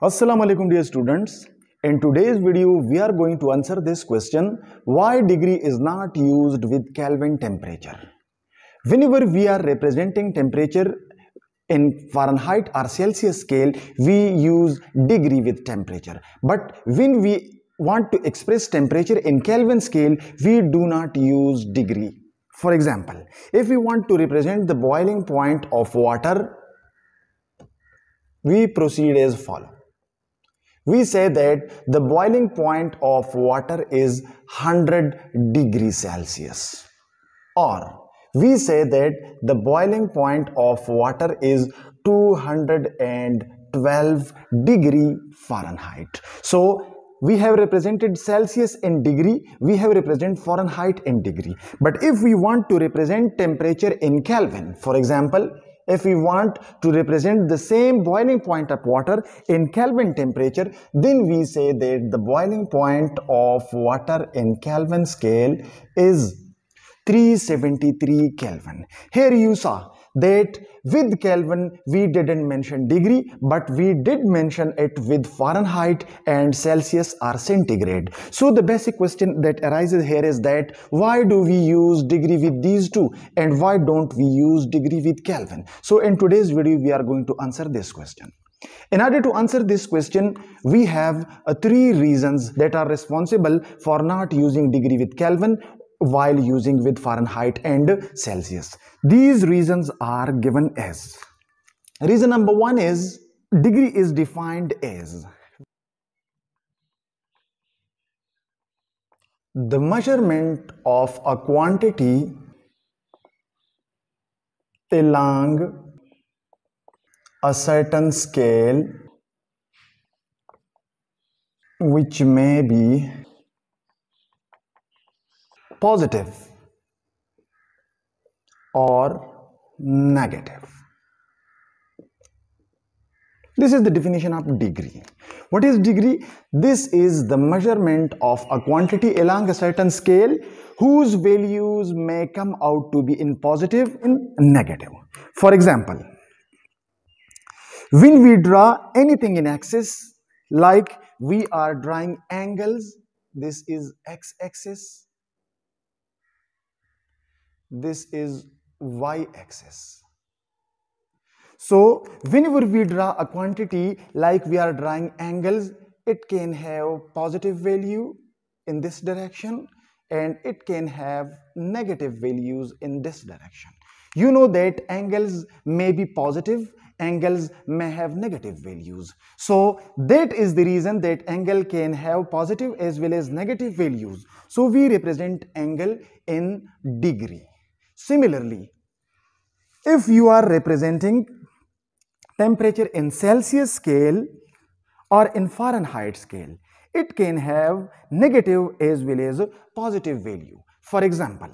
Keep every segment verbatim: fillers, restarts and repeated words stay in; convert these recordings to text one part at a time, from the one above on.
Assalamu alaikum dear students. In today's video we are going to answer this question: why degree is not used with Kelvin temperature. Whenever we are representing temperature in Fahrenheit or Celsius scale, we use degree with temperature, but when we want to express temperature in Kelvin scale, we do not use degree. For example, if we want to represent the boiling point of water, we proceed as follows. We say that the boiling point of water is one hundred degrees Celsius, or we say that the boiling point of water is two hundred twelve degree Fahrenheit. So we have represented Celsius in degree, we have represented Fahrenheit in degree. But if we want to represent temperature in Kelvin, for example, if we want to represent the same boiling point of water in Kelvin temperature, then we say that the boiling point of water in Kelvin scale is three hundred seventy-three Kelvin. Here you saw that with Kelvin we didn't mention degree, but we did mention it with Fahrenheit and Celsius or centigrade. So the basic question that arises here is that why do we use degree with these two and why don't we use degree with Kelvin? So in today's video we are going to answer this question. In order to answer this question, we have uh, three reasons that are responsible for not using degree with Kelvin while using with Fahrenheit and Celsius. These reasons are given as: reason number one is degree is defined as the measurement of a quantity along a certain scale which may be positive or negative. This is the definition of degree. What is degree? This is the measurement of a quantity along a certain scale whose values may come out to be in positive and negative. For example, when we draw anything in axis, like we are drawing angles, this is x-axis, this is y-axis. So whenever we draw a quantity like we are drawing angles, it can have positive value in this direction and it can have negative values in this direction. You know that angles may be positive, angles may have negative values. So that is the reason that angle can have positive as well as negative values. So we represent angle in degree. Similarly, if you are representing temperature in Celsius scale or in Fahrenheit scale, it can have negative as well as positive value. For example,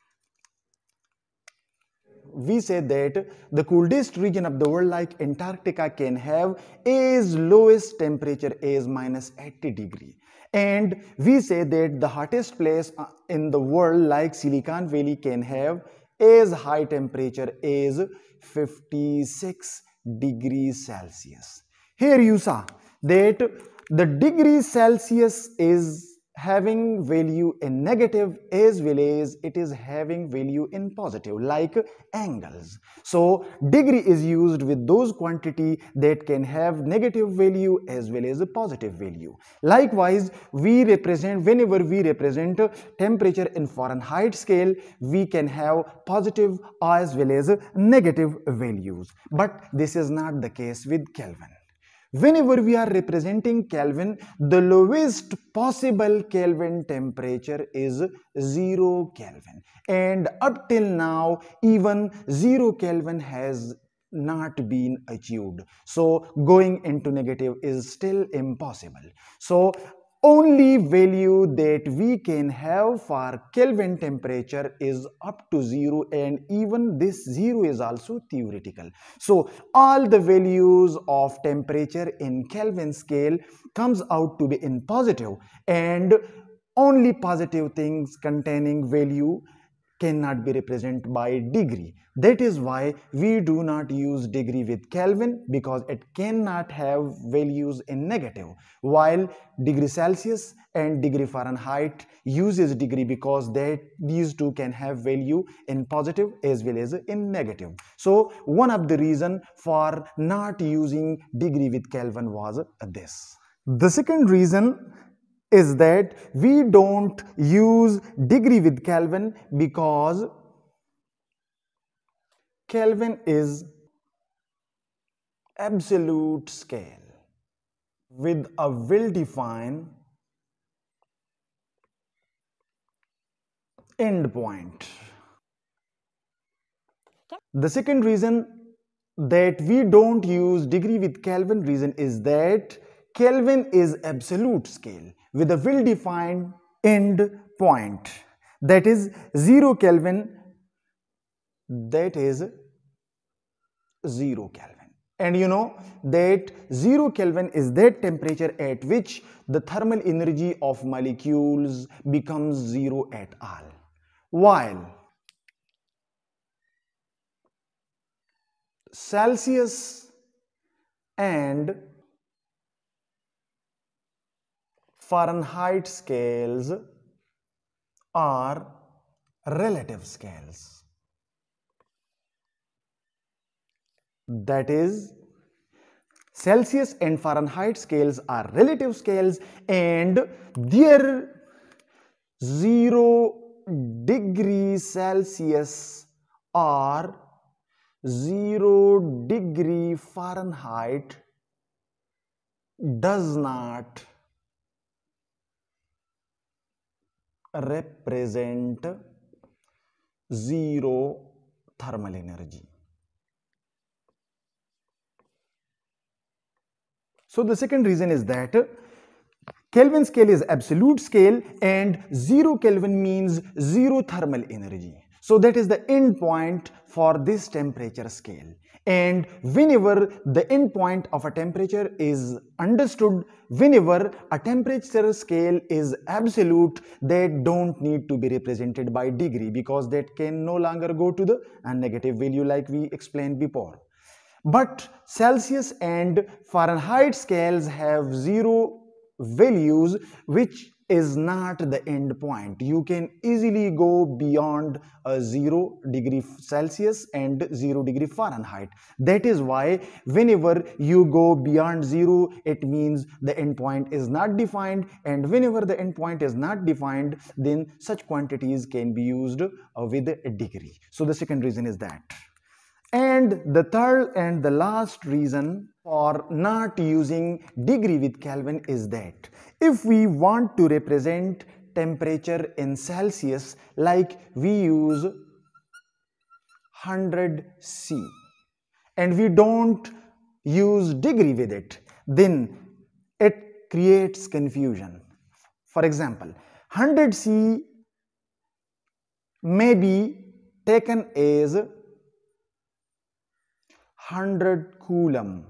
we say that the coldest region of the world like Antarctica can have as lowest temperature as minus eighty degree. And we say that the hottest place in the world like Silicon Valley can have as high temperature as fifty-six degrees Celsius. Here you saw that the degree Celsius is having value in negative as well as it is having value in positive, like angles. So degree is used with those quantity that can have negative value as well as a positive value. Likewise, we represent whenever we represent temperature in Fahrenheit scale, we can have positive as well as negative values, but this is not the case with Kelvin. Whenever we are representing Kelvin, the lowest possible Kelvin temperature is zero Kelvin, and up till now even zero Kelvin has not been achieved. So going into negative is still impossible. So only value that we can have for Kelvin temperature is up to zero, and even this zero is also theoretical. So all the values of temperature in Kelvin scale comes out to be in positive, and only positive things containing value cannot be represented by degree. That is why we do not use degree with Kelvin, because it cannot have values in negative, while degree Celsius and degree Fahrenheit uses degree because that these two can have value in positive as well as in negative. So one of the reason for not using degree with Kelvin was this. The second reason is that we don't use degree with Kelvin because Kelvin is absolute scale with a well-defined end point. The second reason that we don't use degree with Kelvin reason is that Kelvin is absolute scale with a well-defined end point, that is zero Kelvin, that is zero Kelvin. And you know that zero Kelvin is that temperature at which the thermal energy of molecules becomes zero at all, while Celsius and Fahrenheit scales are relative scales. That is, Celsius and Fahrenheit scales are relative scales, and their zero degree Celsius or zero degree Fahrenheit does not represent zero thermal energy. So the second reason is that Kelvin scale is absolute scale and zero Kelvin means zero thermal energy. So that is the end point for this temperature scale. And whenever the end point of a temperature is understood, whenever a temperature scale is absolute, that don't need to be represented by degree, because that can no longer go to the negative value like we explained before. But Celsius and Fahrenheit scales have zero values, which is not the end point. You can easily go beyond a zero degree Celsius and zero degree Fahrenheit. That is why whenever you go beyond zero, it means the end point is not defined, and whenever the end point is not defined, then such quantities can be used uh, with a degree. So the second reason is that. And the third and the last reason for not using degree with Kelvin is that if we want to represent temperature in Celsius, like we use one hundred C and we don't use degree with it, then it creates confusion. For example, one hundred C may be taken as one hundred coulomb.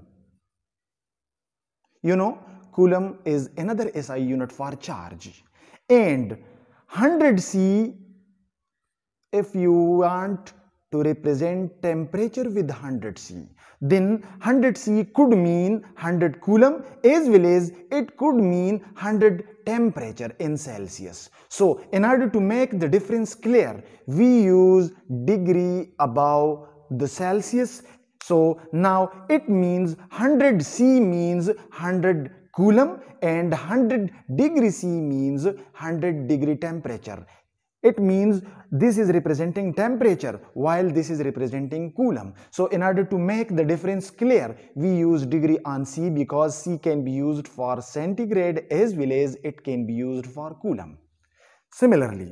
You know, coulomb is another S I unit for charge. And one hundred C, if you want to represent temperature with one hundred C, then one hundred C could mean one hundred coulomb as well as it could mean one hundred temperature in Celsius. So in order to make the difference clear, we use degree above the Celsius. So now it means one hundred C means one hundred coulomb and one hundred degree C means one hundred degree temperature. It means this is representing temperature while this is representing coulomb. So in order to make the difference clear, we use degree on C because C can be used for centigrade as well as it can be used for coulomb. Similarly,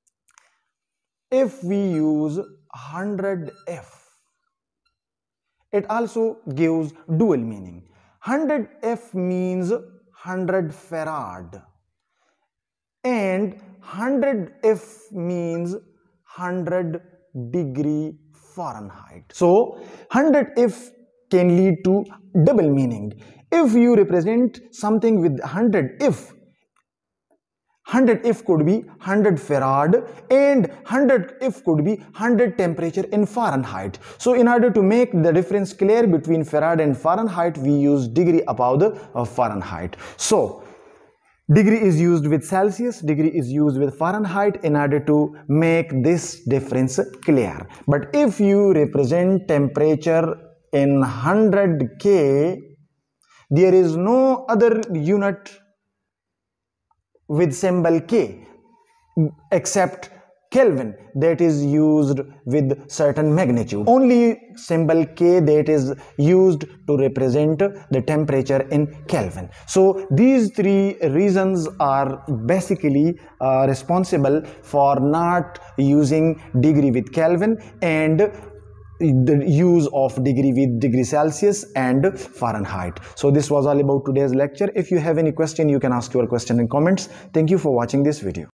if we use one hundred F, it also gives dual meaning. one hundred F means one hundred Farad and one hundred F means one hundred degree Fahrenheit. So one hundred F can lead to double meaning. If you represent something with one hundred F, one hundred if could be one hundred farad, and one hundred if could be one hundred temperature in Fahrenheit. So in order to make the difference clear between farad and Fahrenheit, we use degree above the uh, Fahrenheit. So degree is used with Celsius, degree is used with Fahrenheit in order to make this difference clear. But if you represent temperature in one hundred K, there is no other unit with symbol K except Kelvin that is used with certain magnitude. Only symbol K that is used to represent the temperature in Kelvin. So these three reasons are basically uh, responsible for not using degree with Kelvin and the use of degree with degree Celsius and Fahrenheit. So this was all about today's lecture. If you have any question, you can ask your question in comments. Thank you for watching this video.